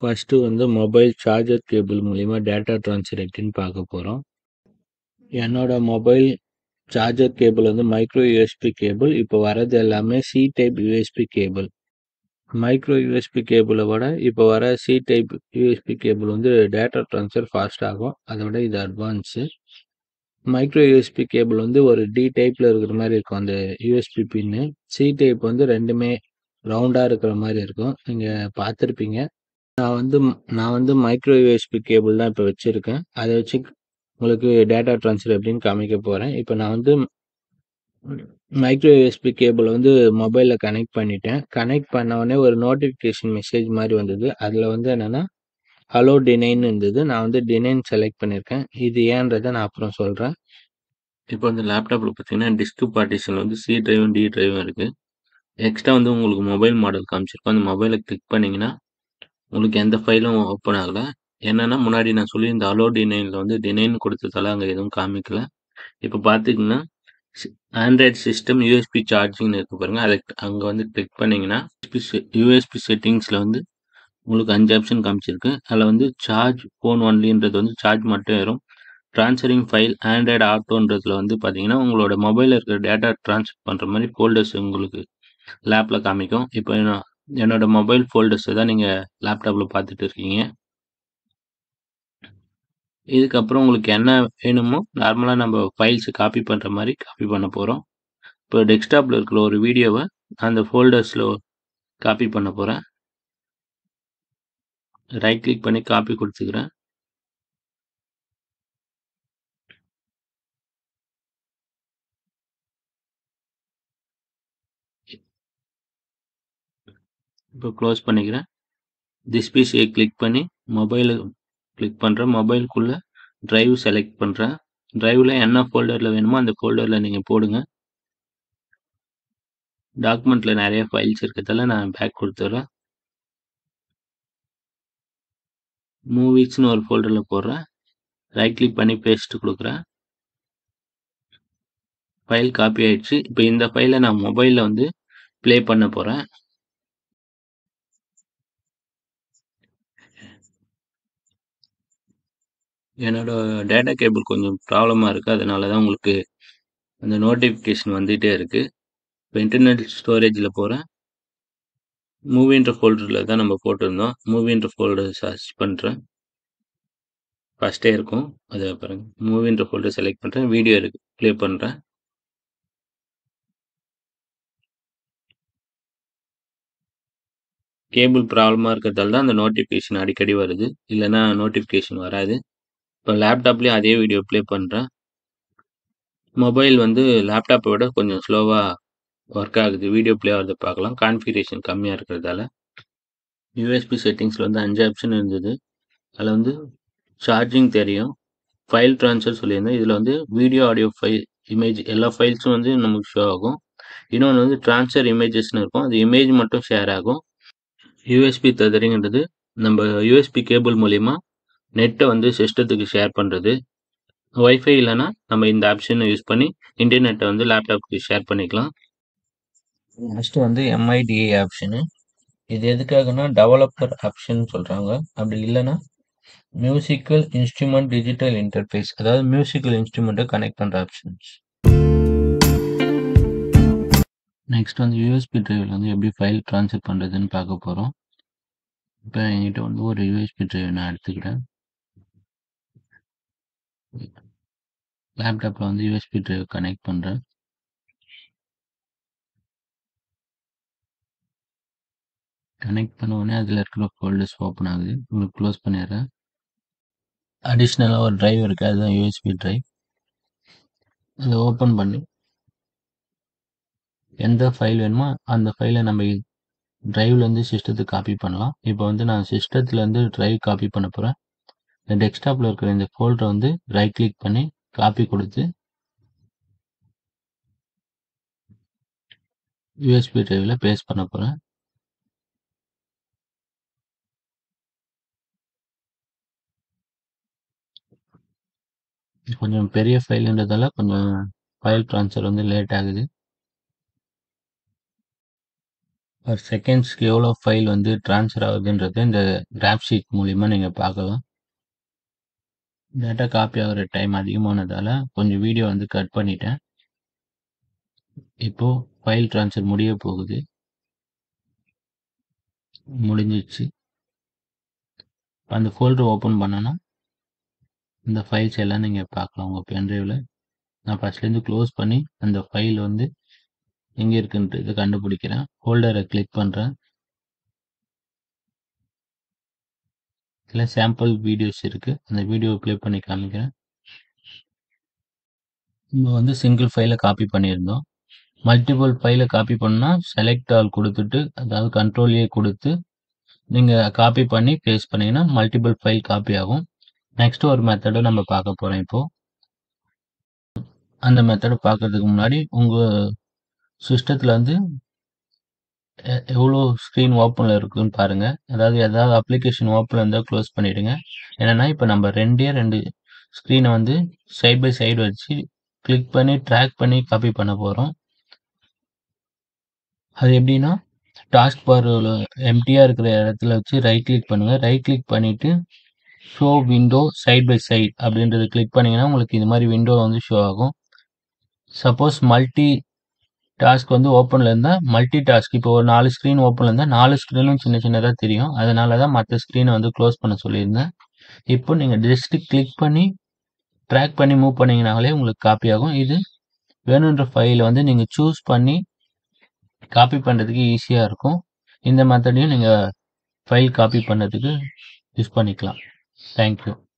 First வந்து mobile charger cable மூலியமா data transfer எப்படின்னு பார்க்க போறோம். என்னோட மொபைல் சார்ஜர் கேபிள் வந்து மைக்ரோ யூஎஸ்பி கேபிள். இப்போ வர்றது எல்லாமே C type USB cable. Micro USB கேபிளை விட இப்போ வர சி டைப் யூஎஸ்பி கேபிள் வந்து டேட்டா ட்ரான்ஸ்ஃபர் ஃபாஸ்ட் ஆகும். அதை விட இது அட்வான்ஸு. மைக்ரோ யூஎஸ்பி கேபிள் வந்து ஒரு டி டைப்பில் இருக்கிற மாதிரி இருக்கும் அந்த யூஎஸ்பி பின்னு. சி டைப் வந்து ரெண்டுமே ரவுண்டாக இருக்கிற மாதிரி இருக்கும். நீங்கள் பார்த்துருப்பீங்க. நான் வந்து மைக்ரோ யூஎஸ்பி கேபிள் தான் இப்போ வச்சுருக்கேன். அதை வச்சு உங்களுக்கு டேட்டா ட்ரான்ஸ்ஃபர் எப்படின்னு காமிக்க போகிறேன். இப்போ நான் வந்து மைக்ரோ யூஎஸ்பி கேபிள் வந்து மொபைலில் கனெக்ட் பண்ணிட்டேன். கனெக்ட் பண்ண உடனே ஒரு நோட்டிஃபிகேஷன் மெசேஜ் மாதிரி வந்தது. அதில் வந்து என்னென்னா ஹலோ டினைன்னு இருந்தது. நான் வந்து டினைன் செலக்ட் பண்ணியிருக்கேன். இது ஏன்றதை நான் அப்புறம் சொல்கிறேன். இப்போ வந்து லேப்டாப்பில் பார்த்தீங்கன்னா டிஸ்க் பார்ட்டிஷன் வந்து சி டிரைவும் டி டிரைவும் இருக்குது. எக்ஸ்ட்ரா வந்து உங்களுக்கு மொபைல் மாடல் காமிச்சிருக்கோம். அந்த மொபைலை கிளிக் பண்ணிங்கன்னா உங்களுக்கு எந்த ஃபைலும் ஓப்பன் ஆகலை. என்னென்னா முன்னாடி நான் சொல்லியிருந்த அலோ டினைனில் வந்து டினைன் கொடுத்ததால அங்கே எதுவும் காமிக்கல. இப்போ பார்த்திங்கன்னா ஆண்ட்ராய்ட் சிஸ்டம் யூஎஸ்பி சார்ஜிங்னு இருக்கு பாருங்கள். அதை அங்கே வந்து கிளிக் பண்ணிங்கன்னா யூஎஸ்பி செட்டிங்ஸில் வந்து உங்களுக்கு 5 ஆப்ஷன் காமிச்சிருக்கு. அதில் வந்து சார்ஜ் ஃபோன் ஒன்லின்றது வந்து சார்ஜ் மட்டும் வரும். ட்ரான்ஸ்ஃபரிங் ஃபைல் ஆண்ட்ராய்டு ஆட்டோன்றதுல வந்து பார்த்தீங்கன்னா உங்களோட மொபைலில் இருக்கிற டேட்டா ட்ரான்ஸ்ஃபர் பண்ணுற மாதிரி ஃபோல்டர்ஸ் உங்களுக்கு லேப்பில் காமிக்கும். இப்போ என்னோட மொபைல் ஃபோல்டர்ஸை தான் நீங்கள் லேப்டாப்பில் பார்த்துட்டு இருக்கீங்க. இதுக்கப்புறம் உங்களுக்கு என்ன வேணுமோ நார்மலாக நம்ம ஃபைல்ஸ் காப்பி பண்ணுற மாதிரி காப்பி பண்ண போகிறோம். இப்போ டெஸ்க்டாப்பில் இருக்கிற ஒரு வீடியோவை அந்த ஃபோல்டர்ஸில் காப்பி பண்ண போகிறேன். ரைட் கிளிக் பண்ணி காப்பி கொடுத்துக்கிறேன். இப்போ க்ளோஸ் பண்ணிக்கிறேன். திஸ் பிசியை கிளிக் பண்ணி மொபைலு கிளிக் பண்ணுறேன். மொபைலுக்குள்ளே ட்ரைவ் செலக்ட் பண்ணுறேன். ட்ரைவில் என்ன ஃபோல்டரில் வேணுமோ அந்த ஃபோல்டரில் நீங்கள் போடுங்க. டாக்குமெண்ட்டில் நிறைய ஃபைல்ஸ் இருக்கிறதால நான் பேக் கொடுத்துட்றேன். மூவிஸ்னு ஒரு ஃபோல்டரில் போடுறேன். ரைட் கிளிக் பண்ணி பேஸ்ட் கொடுக்குறேன். ஃபைல் காப்பி ஆயிடுச்சு. இப்போ இந்த ஃபைலை நான் மொபைலில் வந்து ப்ளே பண்ண போகிறேன். என்னோட டேட்டா கேபிள் கொஞ்சம் ப்ராப்ளமாக இருக்குது. அதனால தான் உங்களுக்கு அந்த நோட்டிஃபிகேஷன் வந்துகிட்டே இருக்குது. இப்போ இன்டர்னல் ஸ்டோரேஜில் போகிறேன். மூவின்ற ஃபோல்டரில் தான் நம்ம போட்டிருந்தோம். மூவின்ற ஃபோல்டர் சர்ச் பண்ணுறேன். ஃபஸ்ட்டே இருக்கும். அதை பாருங்கள். மூவின்ற ஃபோல்டர் செலக்ட் பண்ணுறேன். வீடியோ இருக்குது ப்ளே பண்ணுறேன். கேபிள் ப்ராப்ளமாக இருக்கிறதால தான் அந்த நோட்டிஃபிகேஷன் அடிக்கடி வருது. இல்லைன்னா நோட்டிஃபிகேஷன் வராது. இப்போ லேப்டாப்லேயும் அதே வீடியோ ப்ளே பண்ணுறேன். மொபைல் வந்து லேப்டாப்பை விட கொஞ்சம் ஸ்லோவாக ஒர்க் ஆகுது. வீடியோ ப்ளே ஆகிறத பார்க்கலாம். கான்ஃபிகரேஷன் கம்மியாக இருக்கிறதால. யூஎஸ்பி செட்டிங்ஸில் வந்து 5 ஆப்ஷன் இருந்தது. அதில் வந்து சார்ஜிங் தெரியும். ஃபைல் ட்ரான்ஸ்ஃபர் சொல்லியிருந்தேன். இதில் வந்து வீடியோ ஆடியோ ஃபைல் இமேஜ் எல்லா ஃபைல்ஸும் வந்து நமக்கு ஷோ ஆகும். இன்னொன்று வந்து ட்ரான்ஸ்ஃபர் இமேஜஸ்னு இருக்கும். அது இமேஜ் மட்டும் ஷேர் ஆகும். யூஎஸ்பி ததரிங்கிறது நம்ம யூஎஸ்பி கேபிள் மூலிமா நெட்டை வந்து சிஸ்டத்துக்கு ஷேர் பண்ணுறது. ஒய்ஃபை இல்லைன்னா நம்ம இந்த ஆப்ஷனை யூஸ் பண்ணி இன்டர்நெட்டை வந்து லேப்டாப்புக்கு ஷேர் பண்ணிக்கலாம். நெக்ஸ்ட்டு வந்து எம்ஐடிஏ ஆப்ஷனு. இது எதுக்காகனா டெவலப்பர் ஆப்ஷன் சொல்கிறாங்க. அப்படி இல்லைன்னா மியூசிக்கல் இன்ஸ்ட்ருமெண்ட் டிஜிட்டல் இன்டர்ஃபேஸ், அதாவது மியூசிக்கல் இன்ஸ்ட்ருமெண்ட்டை கனெக்ட் பண்ணுற ஆப்ஷன்ஸ். நெக்ஸ்ட் வந்து யூஎஸ்பி டிரைவில் வந்து எப்படி ஃபைல் ட்ரான்ஸ்ஃபர் பண்ணுறதுன்னு பார்க்க போகிறோம். இப்போ என்கிட்ட வந்து ஒரு யூஎஸ்பி டிரைவ் நான் எடுத்துக்கிறேன். லேப்டாப்பில் வந்து யூஎஸ்பி டிரைவ் கனெக்ட் பண்ணுறேன். கனெக்ட் பண்ண உடனே அதில் இருக்கிற ஃபோல்டர்ஸ் ஓப்பன் ஆகுது. உங்களுக்கு க்ளோஸ் பண்ணிடுறேன். அடிஷ்னலாக ஒரு டிரைவ் இருக்குது, அதுதான் யூஎஸ்பி டிரைவ். அதை ஓப்பன் பண்ணி எந்த ஃபைல் வேணுமோ அந்த ஃபைலை நம்ம டிரைவ்லேருந்து சிஸ்டத்துக்கு காப்பி பண்ணலாம். இப்போ வந்து நான் சிஸ்டத்துலேருந்து டிரைவ் காப்பி பண்ண போகிறேன். இந்த டெஸ்க்டாப்பில் இருக்கிற இந்த ஃபோல்டரை வந்து ரைட் கிளிக் பண்ணி காப்பி கொடுத்து யூஎஸ்பி டிரைவில் பேஸ்ட் பண்ண போகிறேன். கொஞ்சம் பெரிய ஃபைலுன்றதால கொஞ்சம் ஃபைல் ட்ரான்ஸ்ஃபர் வந்து லேட் ஆகுது. ஒரு செகண்ட்ஸ்க்கு எவ்வளோ ஃபைல் வந்து ட்ரான்ஸ்ஃபர் ஆகுதுன்றத இந்த கிராஃப் ஷீட் மூலிமா நீங்கள் பார்க்கலாம். டேட்டா காப்பி ஆகிற டைம் அதிகமானதால் கொஞ்சம் வீடியோ வந்து கட் பண்ணிட்டேன். இப்போது ஃபைல் ட்ரான்ஸ்ஃபர் முடிய போகுது. முடிஞ்சிச்சு. அந்த ஃபோல்டர் ஓப்பன் பண்ணோன்னா இந்த ஃபைல்ஸ் எல்லாம் நீங்கள் பார்க்கலாம் உங்கள் பென்ட்ரைவில். நான் ஃபஸ்ட்லேருந்து க்ளோஸ் பண்ணி அந்த ஃபைல் வந்து எங்கே இருக்குன்ட்டு இதை கண்டுபிடிக்கிறேன். ஃபோல்டரை கிளிக் பண்ணுறேன். இதில் சாம்பிள் வீடியோஸ் இருக்குது. அந்த வீடியோவை ப்ளே பண்ணி காமிக்கிறேன். நம்ம வந்து சிங்கிள் ஃபைலை காப்பி பண்ணியிருந்தோம். மல்டிபிள் ஃபைலை காப்பி பண்ணால் செலக்ட் ஆல் கொடுத்துட்டு, அதாவது கண்ட்ரோல்-A கொடுத்து நீங்கள் காப்பி பண்ணி பேஸ்ட் பண்ணிங்கன்னா மல்டிபிள் ஃபைல் காப்பி ஆகும். நெக்ஸ்ட் ஒரு மெத்தடை நம்ம பார்க்க போகிறோம் இப்போது. அந்த மெத்தடை பார்க்கறதுக்கு முன்னாடி உங்கள் சிஸ்டத்தில் வந்து எவ்வளோ ஸ்க்ரீன் ஓப்பனில் இருக்குதுன்னு பாருங்கள். ஏதாவது அப்ளிகேஷன் ஓப்பனில் இருந்தால் க்ளோஸ் பண்ணிவிடுங்க. என்னென்னா இப்போ நம்ம ரெண்டு ஸ்க்ரீனை வந்து சைட் பை சைடு வச்சு கிளிக் பண்ணி ட்ராக் பண்ணி காப்பி பண்ண போகிறோம். அது எப்படின்னா டாஸ்க் பாரில் எம்டியாக இருக்கிற இடத்துல வச்சு ரைட் கிளிக் பண்ணுங்கள். ரைட் கிளிக் பண்ணிவிட்டு show window side by side அப்படின்றத கிளிக் பண்ணிங்கன்னா உங்களுக்கு இது மாதிரி விண்டோ வந்து ஷோ ஆகும். சப்போஸ் மல்டி டாஸ்க் வந்து ஓப்பனில் இருந்தால் மல்டி டாஸ்க் இப்போ ஒரு 4 ஸ்க்ரீன் ஓப்பனில் இருந்தால் 4 ஸ்க்ரீனும் சின்ன சின்னதாக தெரியும். அதனால தான் மற்ற ஸ்க்ரீனை வந்து க்ளோஸ் பண்ண சொல்லியிருந்தேன். இப்போ நீங்கள் ஜஸ்ட் கிளிக் பண்ணி ட்ராக் பண்ணி மூவ் பண்ணிங்கனாலே உங்களுக்கு காப்பி ஆகும். இது வேணுன்ற ஃபைலை வந்து நீங்கள் சூஸ் பண்ணி காப்பி பண்ணுறதுக்கு ஈஸியாக இருக்கும். இந்த மெத்தடையும் நீங்கள் ஃபைல் காப்பி பண்ணுறதுக்கு யூஸ் பண்ணிக்கலாம். தேங்க்யூ.